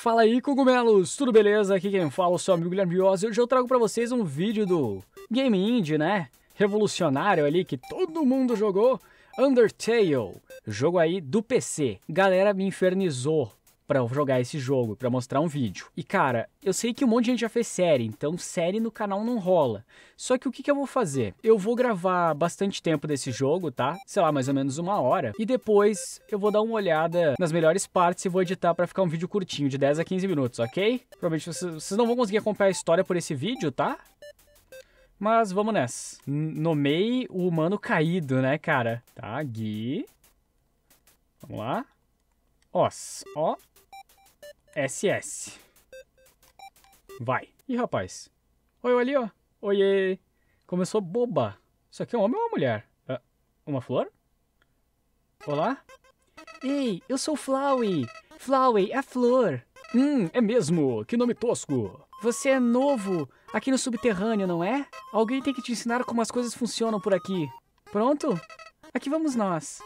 Fala aí, cogumelos! Tudo beleza? Aqui quem fala é o seu amigo Guilherme Viosa e hoje eu trago pra vocês um vídeo do Game Indie, né? Revolucionário ali que todo mundo jogou. Undertale, jogo aí do PC. Galera me infernizou pra eu jogar esse jogo, pra mostrar um vídeo. E cara, eu sei que um monte de gente já fez série, então série no canal não rola. Só que o que eu vou fazer? Eu vou gravar bastante tempo desse jogo, tá? Sei lá, mais ou menos 1 hora. E depois eu vou dar uma olhada nas melhores partes e vou editar pra ficar um vídeo curtinho, de 10 a 15 minutos, ok? Provavelmente vocês não vão conseguir acompanhar a história por esse vídeo, tá? Mas vamos nessa. Nomei o humano caído, né, cara? Tá, Gui. Vamos lá. Os. Ó. SS. Vai. Ih, rapaz. Oi, ali, ó. Oiê. Começou boba. Isso aqui é um homem ou uma mulher? Uma flor? Olá? Ei, eu sou Flowey. Flowey, a flor. É mesmo. Que nome tosco. Você é novo aqui no subterrâneo, não é? Alguém tem que te ensinar como as coisas funcionam por aqui. Pronto? Aqui vamos nós.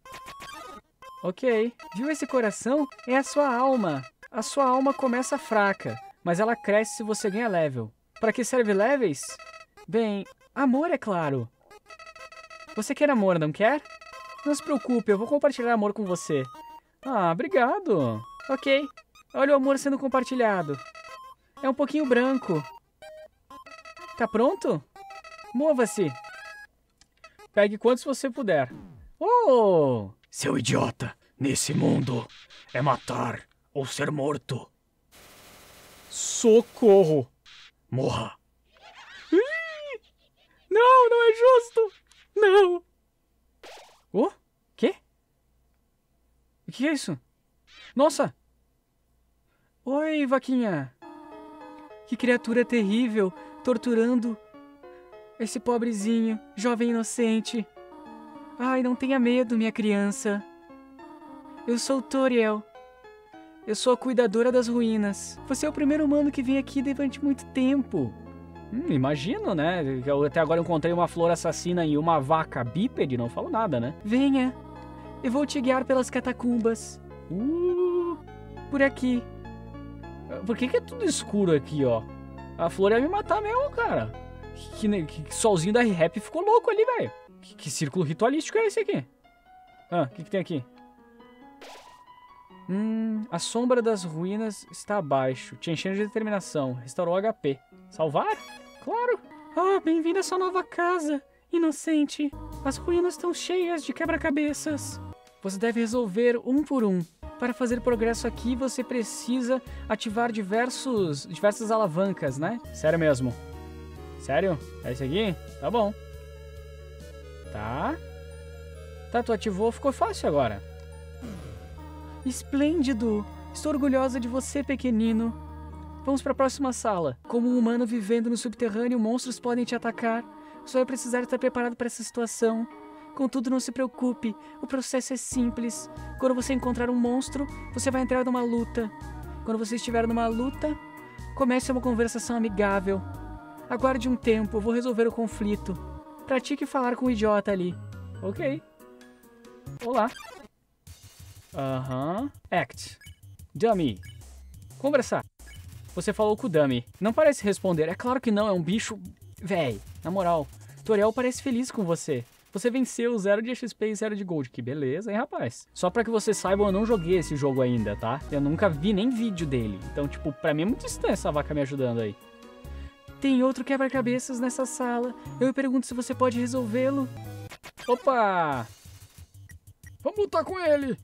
Ok. Viu esse coração? É a sua alma. A sua alma começa fraca, mas ela cresce se você ganha level. Para que serve levels? Bem, amor é claro. Você quer amor, não quer? Não se preocupe, eu vou compartilhar amor com você. Ah, obrigado. Ok. Olha o amor sendo compartilhado. É um pouquinho branco. Tá pronto? Mova-se. Pegue quantos você puder. Oh! Seu idiota, nesse mundo é matar ou ser morto. Socorro. Morra. Não, não é justo. Não. Oh, quê? O que é isso? Nossa. Oi, vaquinha. Que criatura terrível, torturando esse pobrezinho, jovem inocente. Ai, não tenha medo, minha criança. Eu sou Toriel. Eu sou a cuidadora das ruínas. Você é o primeiro humano que vem aqui durante muito tempo. Imagino, né? Eu até agora encontrei uma flor assassina e uma vaca bípede, não falo nada, né? Venha. Eu vou te guiar pelas catacumbas. Por aqui. Por que é tudo escuro aqui, ó? A flor ia me matar mesmo, cara. Que solzinho da rap ficou louco ali, velho. Que círculo ritualístico é esse aqui? O que tem aqui? A sombra das ruínas está abaixo. Te enchendo de determinação. Restaurou HP. Salvar? Claro. Bem-vindo à sua nova casa, inocente. As ruínas estão cheias de quebra-cabeças. Você deve resolver um por um. Para fazer progresso aqui, você precisa ativar diversas alavancas, né? Sério mesmo. Sério? É esse aqui? Tá bom. Tá, tu ativou, ficou fácil agora. Esplêndido! Estou orgulhosa de você, pequenino. Vamos para a próxima sala. Como um humano vivendo no subterrâneo, monstros podem te atacar. Você vai precisar estar preparado para essa situação. Contudo, não se preocupe, o processo é simples. Quando você encontrar um monstro, você vai entrar numa luta. Quando você estiver numa luta, comece uma conversação amigável. Aguarde um tempo, eu vou resolver o conflito. Pratique falar com o idiota ali. Ok. Olá. Act. Dummy. Conversar. Você falou com o Dummy. Não parece responder. É claro que não, é um bicho... Véi, na moral. Toriel parece feliz com você. Você venceu 0 de XP e 0 de Gold. Que beleza, hein, rapaz? Só pra que vocês saibam, eu não joguei esse jogo ainda, tá? Eu nunca vi nem vídeo dele. Então, tipo, pra mim é muito estranho essa vaca me ajudando aí. Tem outro quebra-cabeças nessa sala. Eu me pergunto se você pode resolvê-lo. Opa! Vamos lutar com ele!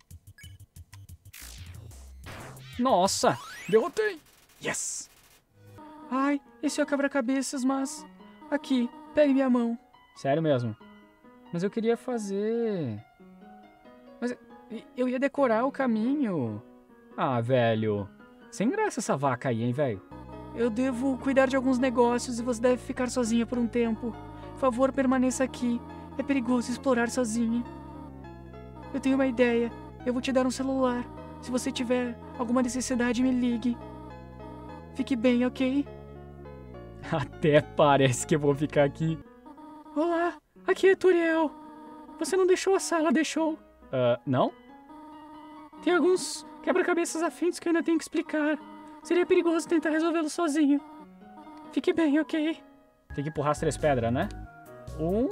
Nossa! Derrotei! Yes! Ai, esse é o quebra-cabeças, mas... Aqui, pegue minha mão. Sério mesmo? Mas eu queria fazer... Mas eu ia decorar o caminho. Ah, velho. Sem graça essa vaca aí, hein, velho? Eu devo cuidar de alguns negócios e você deve ficar sozinha por um tempo. Por favor, permaneça aqui. É perigoso explorar sozinha. Eu tenho uma ideia. Eu vou te dar um celular. Se você tiver alguma necessidade, me ligue. Fique bem, ok? Até parece que eu vou ficar aqui. Olá, aqui é Toriel. Você não deixou a sala, deixou? Não? Tem alguns Quebra-cabeças afins que eu ainda tenho que explicar. Seria perigoso tentar resolvê-lo sozinho. Fique bem, ok? Tem que empurrar as 3 pedras, né? 1.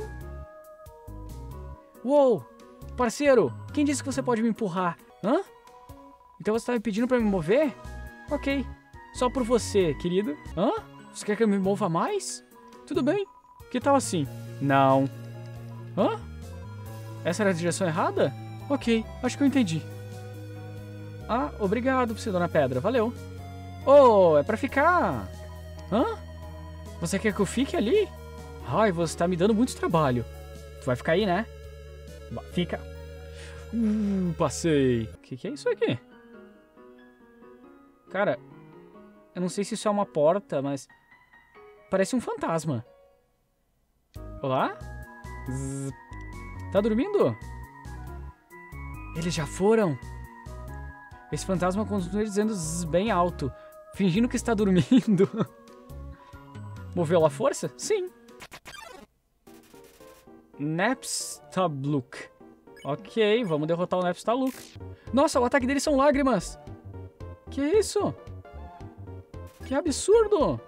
Uou! Parceiro, quem disse que você pode me empurrar? Hã? Então você tá me pedindo pra me mover? Ok. Só por você, querido. Hã? Você quer que eu me mova mais? Tudo bem. Que tal assim? Não. Hã? Essa era a direção errada? Ok, acho que eu entendi. Ah, obrigado, Dona Pedra. Valeu. Oh, é pra ficar. Hã? Você quer que eu fique ali? Ai, você tá me dando muito trabalho. Tu vai ficar aí, né? Fica. Passei. O que é isso aqui? Cara, eu não sei se isso é uma porta, mas... parece um fantasma. Olá? Zzz. Tá dormindo? Eles já foram? Esse fantasma continua dizendo zzz bem alto, fingindo que está dormindo. Moveu a força? Sim. Napstablook. Ok, vamos derrotar o Napstablook. Nossa, o ataque deles são lágrimas. Que isso? Que absurdo.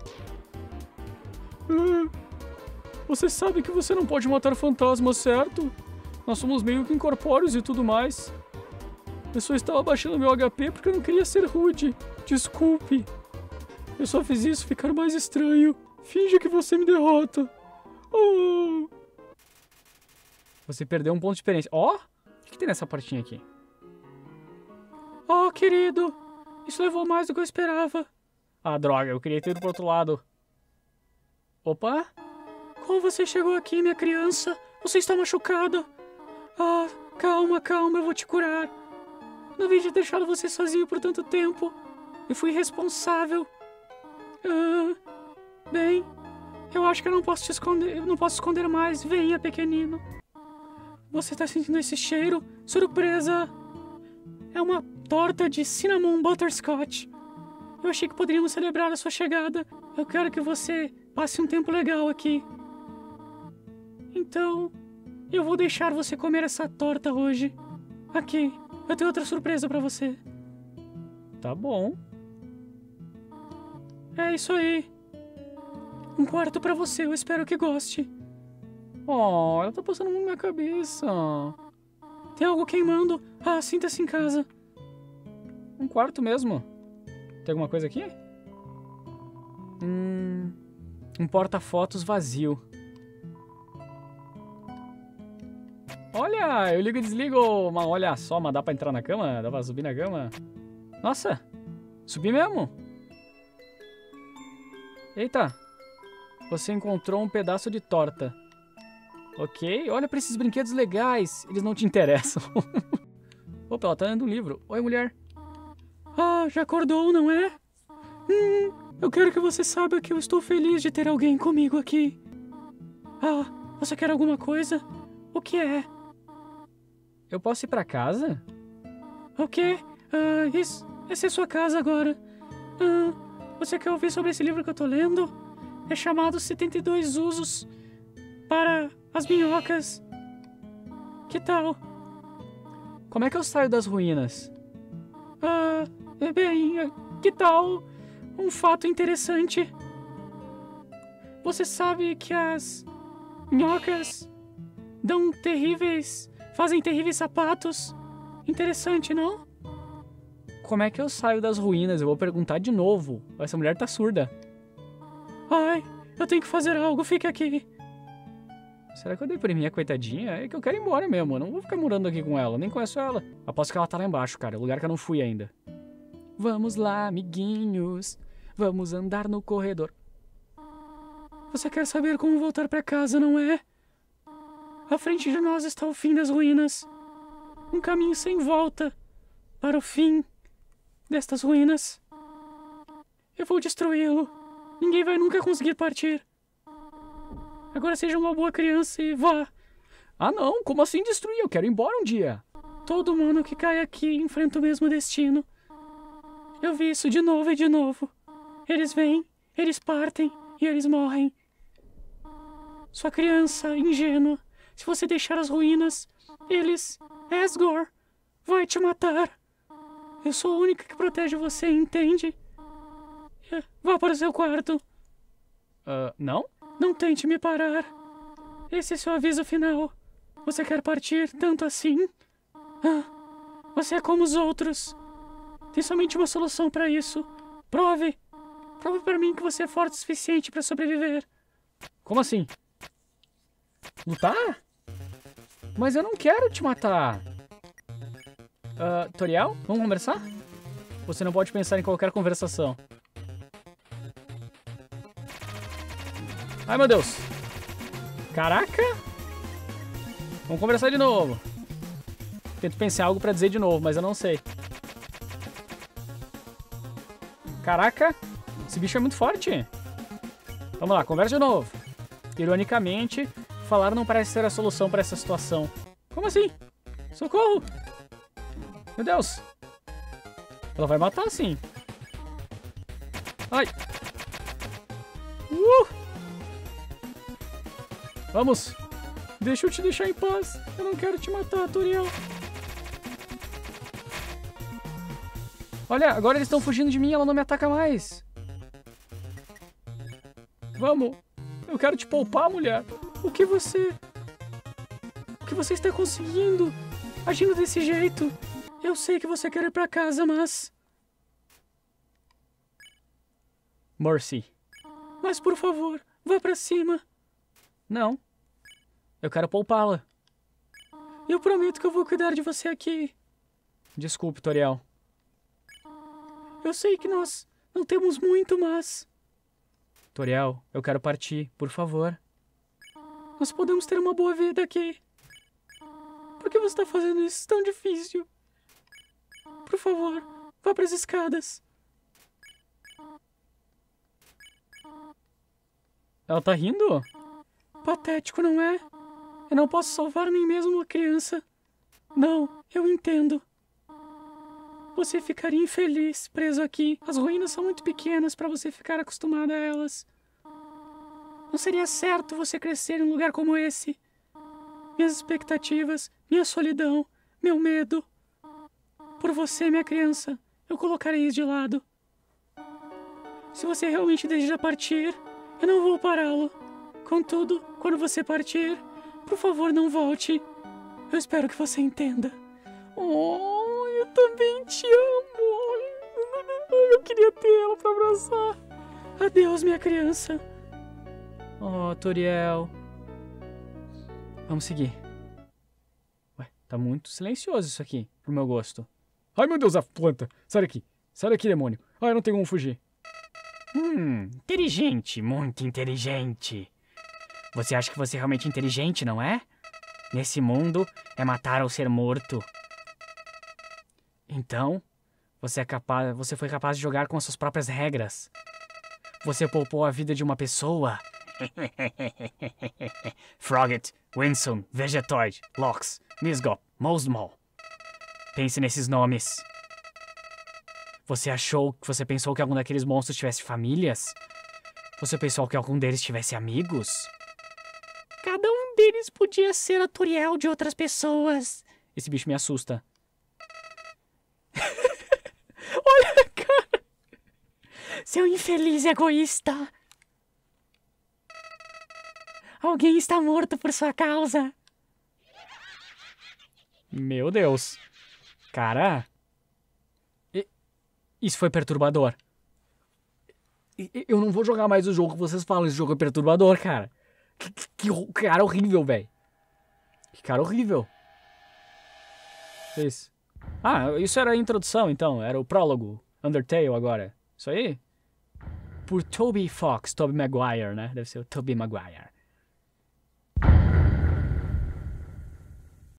Você sabe que você não pode matar fantasmas, certo? Nós somos meio que incorpóreos e tudo mais. Eu só estava baixando meu HP porque eu não queria ser rude. Desculpe. Eu só fiz isso ficar mais estranho. Finge que você me derrota. Oh. Você perdeu um ponto de experiência. Ó, o que tem nessa partinha aqui? Oh, querido. Isso levou mais do que eu esperava. Ah, droga. Eu queria ter ido pro outro lado. Opa. Como você chegou aqui, minha criança? Você está machucada. Ah, calma, calma. Eu vou te curar. Não devia ter deixado você sozinho por tanto tempo. Eu fui irresponsável. Bem, eu acho que eu não posso te esconder. Eu não posso esconder mais. Venha, pequenino. Você tá sentindo esse cheiro? Surpresa! É uma torta de cinnamon butterscotch. Eu achei que poderíamos celebrar a sua chegada. Eu quero que você passe um tempo legal aqui. Então, eu vou deixar você comer essa torta hoje. Aqui, eu tenho outra surpresa pra você. Tá bom. É isso aí. Um quarto pra você, eu espero que goste. Oh, ela tá passando muito na minha cabeça. Tem algo queimando. Ah, sinta-se em casa. Um quarto mesmo? Tem alguma coisa aqui? Um porta-fotos vazio. Olha, eu ligo e desligo. Mas olha só, mas dá pra entrar na cama? Dá pra subir na cama? Nossa, subi mesmo. Eita, você encontrou um pedaço de torta. Ok, olha pra esses brinquedos legais. Eles não te interessam. Opa, ela tá lendo um livro. Oi, mulher. Ah, já acordou, não é? Eu quero que você saiba que eu estou feliz de ter alguém comigo aqui. Ah, você quer alguma coisa? O que é? Eu posso ir pra casa? O quê? Essa é sua casa agora. Você quer ouvir sobre esse livro que eu tô lendo? É chamado 72 Usos para as Minhocas. Que tal? Como é que eu saio das ruínas? Bem, que tal um fato interessante? Você sabe que as minhocas fazem terríveis sapatos? Interessante, não? Como é que eu saio das ruínas? Eu vou perguntar de novo. Essa mulher tá surda. Ai, eu tenho que fazer algo, fica aqui. Será que eu deprimir a coitadinha? É que eu quero ir embora mesmo, eu não vou ficar morando aqui com ela, nem conheço ela. Aposto que ela tá lá embaixo, cara, lugar que eu não fui ainda. Vamos lá, amiguinhos. Vamos andar no corredor. Você quer saber como voltar pra casa, não é? À frente de nós está o fim das ruínas. Um caminho sem volta para o fim destas ruínas. Eu vou destruí-lo. Ninguém vai nunca conseguir partir. Agora seja uma boa criança e vá. Ah não, como assim destruir? Eu quero ir embora um dia. Todo humano que cai aqui enfrenta o mesmo destino. Eu vi isso de novo e de novo. Eles vêm, eles partem e eles morrem. Sua criança ingênua, se você deixar as ruínas, Asgore vai te matar. Eu sou a única que protege você, entende? Vá para o seu quarto. Não? Não tente me parar. Esse é seu aviso final. Você quer partir tanto assim? Você é como os outros. Tem somente uma solução para isso. Prove. Prove para mim que você é forte o suficiente para sobreviver. Como assim? Lutar? Mas eu não quero te matar. Toriel, vamos conversar? Você não pode pensar em qualquer conversação. Ai, meu Deus. Caraca. Vamos conversar de novo. Tento pensar em algo pra dizer de novo, mas eu não sei. Caraca. Esse bicho é muito forte. Vamos lá, conversa de novo. Ironicamente, falar não parece ser a solução para essa situação. Como assim? Socorro! Meu Deus! Ela vai matar, sim. Ai! Vamos! Deixa eu te deixar em paz. Eu não quero te matar, Toriel. Olha, agora eles estão fugindo de mim e ela não me ataca mais. Vamos! Eu quero te poupar, mulher. O que você está conseguindo? Agindo desse jeito? Eu sei que você quer ir pra casa, mas... Mercy. Mas, por favor, vá pra cima. Não. Eu quero poupá-la. Eu prometo que eu vou cuidar de você aqui. Desculpe, Toriel. Eu sei que nós não temos muito, mas... Toriel, eu quero partir, por favor. Nós podemos ter uma boa vida aqui. Por que você está fazendo isso tão difícil? Por favor, vá para as escadas. Ela tá rindo? Patético, não é? Eu não posso salvar nem mesmo uma criança. Não, eu entendo. Você ficaria infeliz preso aqui. As ruínas são muito pequenas para você ficar acostumada a elas. Não seria certo você crescer em um lugar como esse. Minhas expectativas, minha solidão, meu medo. Por você, minha criança, eu colocarei isso de lado. Se você realmente deseja partir, eu não vou pará-lo. Contudo, quando você partir, por favor, não volte. Eu espero que você entenda. Oh, eu também te amo. Eu queria ter ela pra abraçar. Adeus, minha criança. Oh, Toriel. Vamos seguir. Ué, tá muito silencioso isso aqui, pro meu gosto. Ai, meu Deus, a planta. Sai daqui. Sai daqui, demônio. Ai, eu não tenho como fugir. Inteligente. Muito inteligente. Você acha que você é realmente inteligente, não é? Nesse mundo, é matar ou ser morto. Então, você foi capaz de jogar com as suas próprias regras. Você poupou a vida de uma pessoa. Frogget, Winsome, Vegetoid, Lox, Misgop, Mosmol. Pense nesses nomes. Você pensou que algum daqueles monstros tivesse famílias? Você pensou que algum deles tivesse amigos? Cada um deles podia ser a Toriel de outras pessoas. Esse bicho me assusta. Olha, cara. Seu infeliz egoísta. Alguém está morto por sua causa. Meu Deus. Cara. Isso foi perturbador. Eu não vou jogar mais o jogo que vocês falam. Esse jogo é perturbador, cara. Que cara horrível, velho. Que cara horrível. Isso. Ah, isso era a introdução, então. Era o prólogo. Undertale agora. Isso aí? Por Tobey Maguire, né? Deve ser o Tobey Maguire.